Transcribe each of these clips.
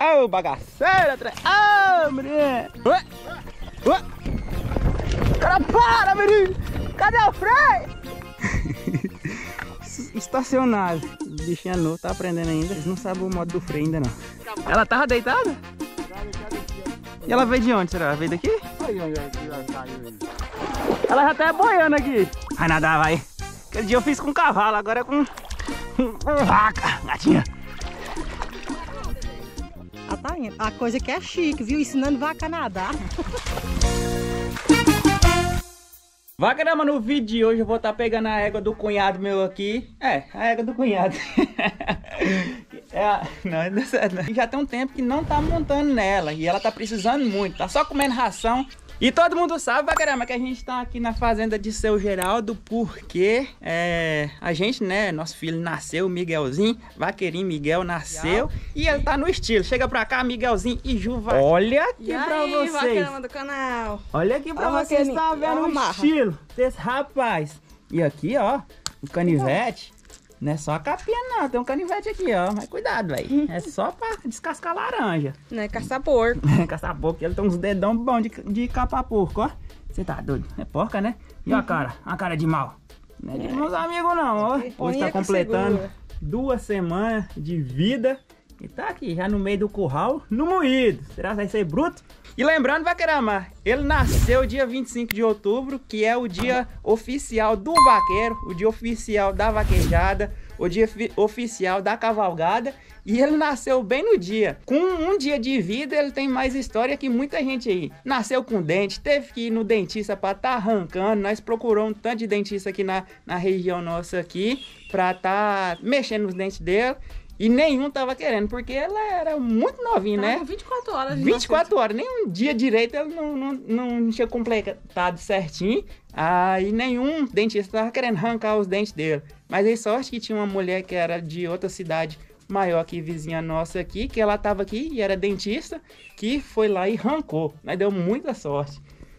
Ô, bagaceira, trem. Ô, menino. Ué. Ué. Cara, para, menino. Cadê o freio? Estacionário. O bichinho é novo, tá aprendendo ainda. Eles não sabem o modo do freio ainda não. Ela tava deitada? E ela veio de onde, será? Ela veio daqui? Ela já tá boiando aqui. Vai nadar, vai. Aquele dia eu fiz com cavalo, agora é com vaca, gatinha. Ah, tá indo. A coisa que é chique, viu? Ensinando vaca a nadar. Vacarama, no vídeo de hoje eu vou estar pegando a égua do cunhado meu aqui. É, a égua do cunhado. Não deu certo, não. Já tem um tempo que não tá montando nela e ela tá precisando muito, tá só comendo ração. E todo mundo sabe, Vacarama, que a gente tá aqui na fazenda de Seu Geraldo porque a gente, né, nosso filho nasceu, o Miguelzinho, Vaqueirinho Miguel nasceu e ele tá no estilo. Chega pra cá, Miguelzinho e Juva. Olha aqui pra vocês. Vacarama do canal. Olha aqui pra vocês, tá vendo o estilo desse rapaz. E aqui, ó, o canivete. Não é só a capinha não, tem um canivete aqui, ó. Mas cuidado, velho. É só pra descascar laranja. Não é caçar porco. Caçar porco, ele tem uns dedão bons de capar porco, ó. Você tá doido? É porca, né? E a cara de mal. Não é de meus amigos não, ó. Hoje tá completando 2 semanas de vida. E tá aqui, já no meio do curral, no moído. Será que vai ser bruto? E lembrando, Vacarama, ele nasceu dia 25 de outubro, que é o dia oficial do vaqueiro, o dia oficial da vaquejada, o dia oficial da cavalgada. E ele nasceu bem no dia. Com um dia de vida, ele tem mais história que muita gente aí. Nasceu com dente, teve que ir no dentista pra tá arrancando. Nós procuramos um tanto de dentista aqui na região nossa aqui, pra tá mexendo nos dentes dele. E nenhum tava querendo, porque ela era muito novinha, né? 24 horas. 24 horas, nem um dia direito ele não tinha completado certinho. Aí nenhum dentista tava querendo arrancar os dentes dele. Mas aí sorte que tinha uma mulher que era de outra cidade maior que vizinha nossa aqui, que ela tava aqui e era dentista, que foi lá e arrancou. Mas deu muita sorte.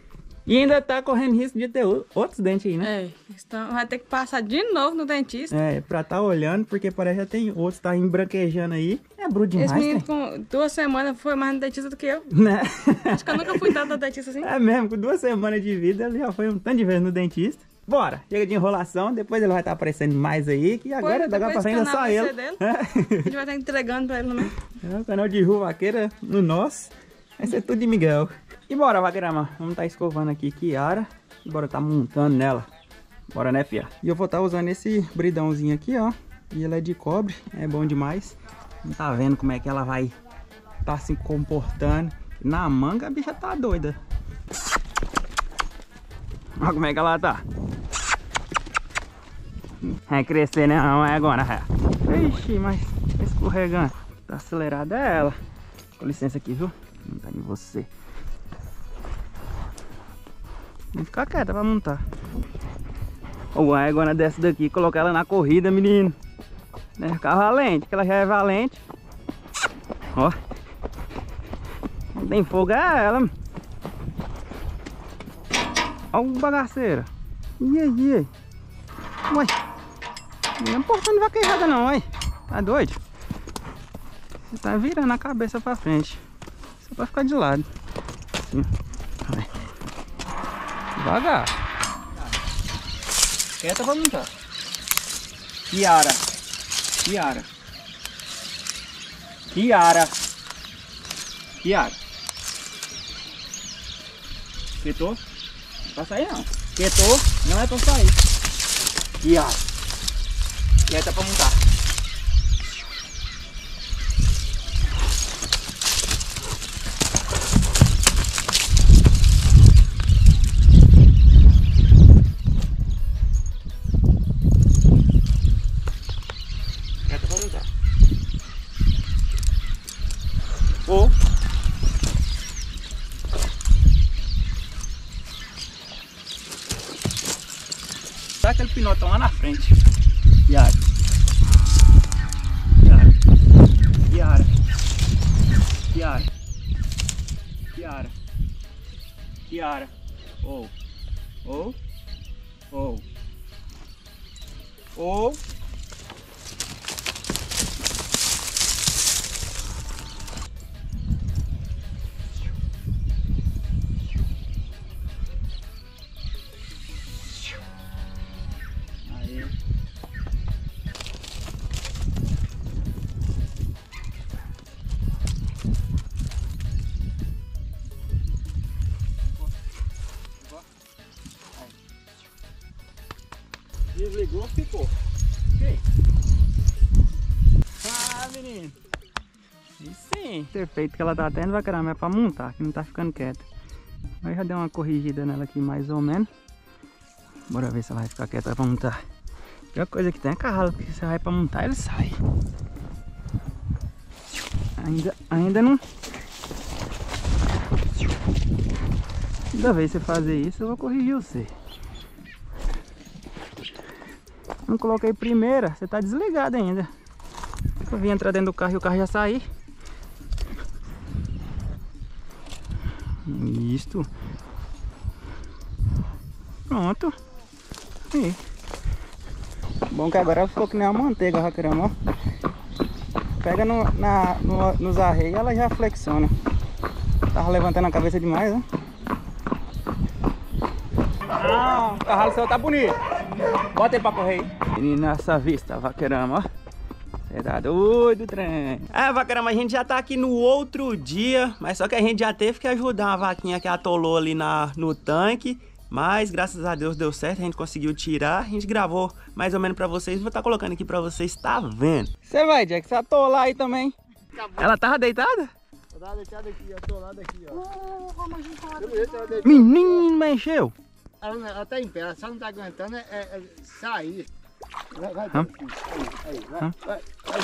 E ainda tá correndo risco de ter outros dentes aí, né? Então vai ter que passar de novo no dentista. Pra tá olhando, porque parece que já tem outros, tá embranquejando aí. É bruto demais, esse menino com 2 semanas foi mais no dentista do que eu. Né? Acho que eu nunca fui tanto no dentista assim. É mesmo, com 2 semanas de vida ele já foi um tanto de vezes no dentista. Bora, chega de enrolação, depois ele vai estar aparecendo mais aí, que agora daqui pra frente é só ele. A gente vai estar entregando pra ele também. O canal de Rua Vaqueira no nosso, vai ser tudo de Miguel. E bora, Vacarama, vamos estar escovando aqui Kiara e bora tá montando nela. Bora, né, fia? E eu vou estar usando esse bridãozinho aqui, ó. E ele é de cobre, é bom demais. Não tá vendo como é que ela vai tá se comportando. Na manga a bicha tá doida. Olha como é que ela tá. Vai crescer, né? Não é agora, é. Ixi, mas tá escorregando. Tá acelerada é ela. Com licença aqui, viu? Não tá em você. Vou ficar quieta pra montar. Ou a égua dessa daqui, colocar ela na corrida, menino. Né? Ficar valente, que ela já é valente. Ó. Não tem fogo, é ela. Ó o bagaceira. E aí? Ué. Não é importante vaquejada não, ué. Tá doido? Você tá virando a cabeça pra frente. Só pra ficar de lado. Assim. Devagar. Quieta pra montar. Kiara. Kiara. Kiara. Kiara. Quietou? Não é pra sair não. Quietou? Não é pra sair. Kiara. Quieta pra montar. Ou tá aquele pinotão lá na frente. Kiara. Kiara. Kiara. Kiara. Kiara. Kiara. Ou. Ou. Ou. Ou. Sim. O efeito que ela tá tendo, vaqueirama, é pra montar, que não tá ficando quieta. Aí já deu uma corrigida nela aqui, mais ou menos. Bora ver se ela vai ficar quieta pra montar. A pior coisa que tem é cavalo, porque você vai pra montar, ele sai. Ainda não... Toda vez que você fazer isso, eu vou corrigir você. Não coloquei primeira, você tá desligado ainda. Eu vim entrar dentro do carro e o carro já sair. Isto. Pronto. Aí. Bom que agora ficou que nem uma manteiga, vaqueirama, ó. Pega nos arreios e ela já flexiona. Tava levantando a cabeça demais, né? Ah, o cavalo seu tá bonito. Bota ele pra correr aí. Menina, essa vista, vaqueirama, ó. Você tá doido, trem. Vaqueirama, a gente já tá aqui no outro dia, mas só que a gente já teve que ajudar uma vaquinha que atolou ali no tanque. Mas graças a Deus deu certo, a gente conseguiu tirar. A gente gravou mais ou menos pra vocês. Vou estar colocando aqui pra vocês, tá vendo? Você vai, Jack, você atolar aí também. Acabou. Ela tava deitada? Eu tava deitada aqui, atolada aqui, ó. Menino, mas encheu. Ela tá em pé, ela só não tá aguentando sair. Vai, vai, vai.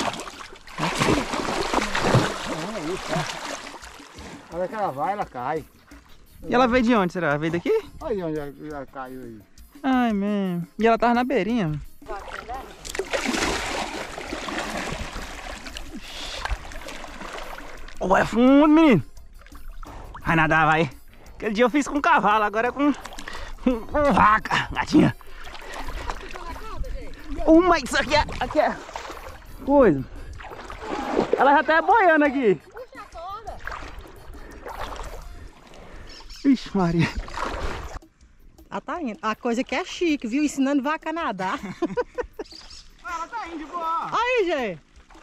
A hora que ela vai, ela cai. E ela veio de onde, será? Ela veio daqui? Olha onde ela caiu aí. Ai, mesmo. E ela tava na beirinha. Oh, é fundo, menino. Vai nadar, vai. Aquele dia eu fiz com cavalo, agora é com vaca, gatinha. Mas isso aqui é coisa. Ela já tá boiando aqui. Puxa a corda. Ixi, Maria. Ela tá indo. A coisa que é chique, viu? Ensinando vaca a nadar. Ela tá indo de boa. Aí, gente.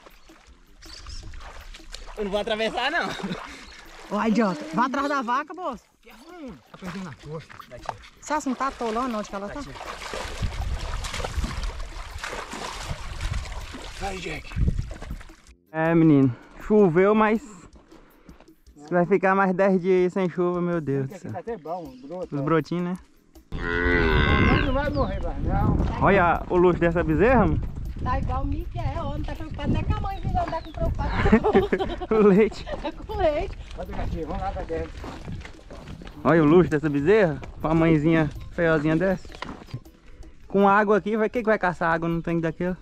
Eu não vou atravessar, não. Ó, idiota. Vai atrás da vaca, moço. Tá perdendo na costa. Você não tá atolando onde que ela tá? Vai, Jack. Menino. Choveu, mas vai ficar mais 10 dias aí sem chuva, meu Deus do Aqui céu. tá até bom, Os brotinhos, né? não vai morrer, mas não. Olha o luxo dessa bezerra, mano. Tá igual o Miquel, não tá preocupado nem com a mãe vindo andar com preocupado. O leite. É com leite. Vai pegar aqui, vamos lá pra dentro. Olha o luxo dessa bezerra. Com a mãezinha feiozinha dessa. Com água aqui, quem que vai caçar água no tanque daquele?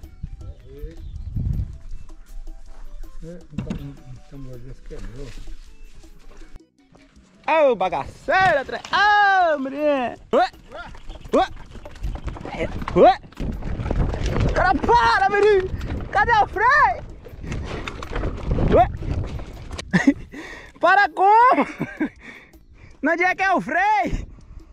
Ô, bagaceira, trem! Ô, menino! Ué! Ué! Ué! Cara, para, menino! Cadê o freio? Ué! Para como? Onde é que é o freio?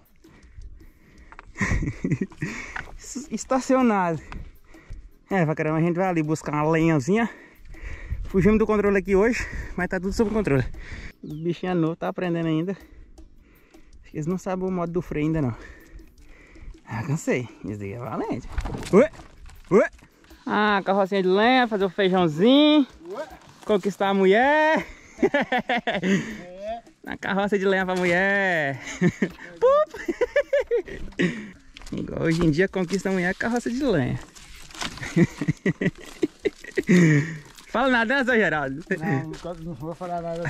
Estacionado. Vaqueirama, a gente vai ali buscar uma lenhazinha. Fugimos do controle aqui hoje, mas tá tudo sob controle. Os bichinhos novos tá aprendendo ainda. Eles não sabem o modo do freio ainda não. Cansei. Isso daí é valente. Ué! Ué! Carrocinha de lenha, fazer o feijãozinho. Ué. Conquistar a mulher. Na carroça de lenha pra mulher. Igual hoje em dia conquista a mulher carroça de lenha. Fala nada, né, seu Geraldo? Não vou falar nada.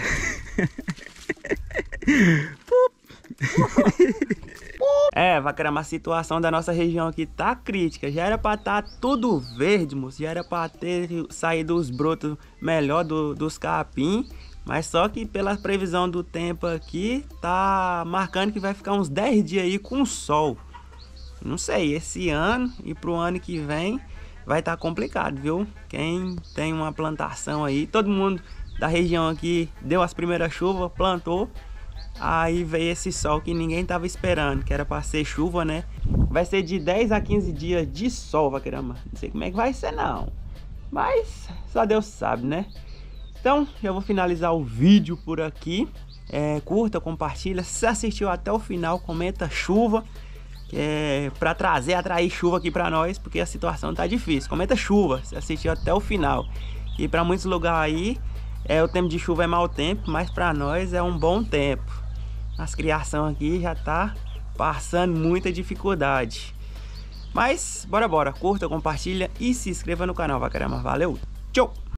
Vaqueirama, a situação da nossa região aqui tá crítica. Já era pra estar tudo verde, moço. Já era pra ter saído os brotos melhor dos capim. Mas só que pela previsão do tempo aqui, tá marcando que vai ficar uns 10 dias aí com sol. Não sei, esse ano e pro ano que vem vai estar complicado, viu? Quem tem uma plantação aí, todo mundo da região aqui deu as primeiras chuvas, plantou. Aí veio esse sol que ninguém tava esperando, que era para ser chuva, né? Vai ser de 10 a 15 dias de sol, vaqueirama. Não sei como é que vai ser não, mas só Deus sabe, né? Então, já vou finalizar o vídeo por aqui. Curta, compartilha. Se assistiu até o final, comenta chuva. Para atrair chuva aqui para nós, porque a situação tá difícil. Comenta chuva, se assistiu até o final. E para muitos lugares aí, O tempo de chuva é mau tempo, mas para nós é um bom tempo. As criação aqui já tá passando muita dificuldade. Mas bora, curta, compartilha e se inscreva no canal, Vacarama. Valeu, tchau!